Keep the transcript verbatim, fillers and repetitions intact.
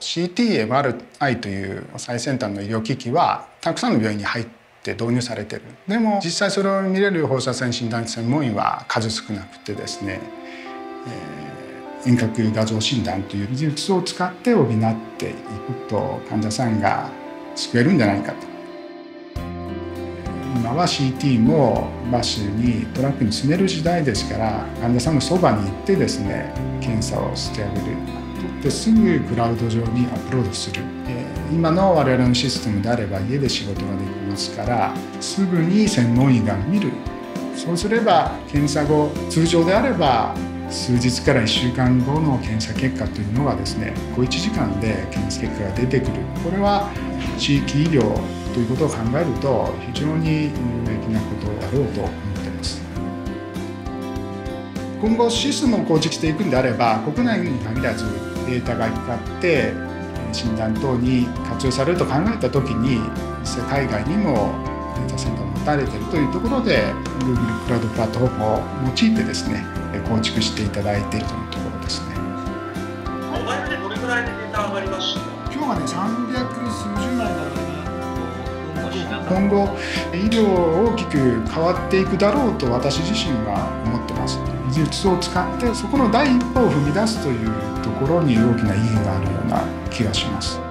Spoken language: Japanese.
シーティーエムアールアイ という最先端の医療機器はたくさんの病院に入って導入されている。でも実際それを見れる放射線診断専門医は数少なくてですね、えー、遠隔画像診断という技術を使って補っていくと患者さんが救えるんじゃないかと。今は シーティー もバスにトラックに積める時代ですから、患者さんのそばに行ってですね検査をしてあげる。ですぐクラウド上にアップロードする。今の我々のシステムであれば家で仕事ができますから、すぐに専門医が見る。そうすれば検査後、通常であれば数日からいっしゅうかんごの検査結果というのがですね、小いちじかんで検査結果が出てくる。これは地域医療ということを考えると非常に有益なことだろうと思っています。今後システムを構築していくんであれば、国内に限らずデータが行き交って診断等に活用されると考えたときに、実際海外にもデータセンターを持たれているというところで Google クラウドプラットフォームを用いてですね構築していただいているというところですね。 モバイルでどれくらいでデータ上がりました？ 今日はねさんびゃくすうじゅうまいだろうね。今後医療大きく変わっていくだろうと私自身は思ってます。技術を使ってそこの第一歩を踏み出すというところに大きな意義があるような気がします。